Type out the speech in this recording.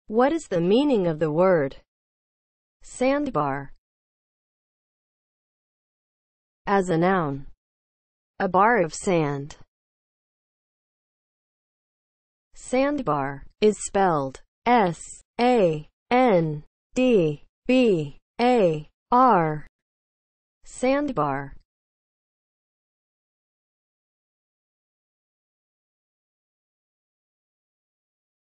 What is the meaning of the word sandbar? As a noun, a bar of sand. Sandbar is spelled S-A-N-D-B-A-R. Sandbar.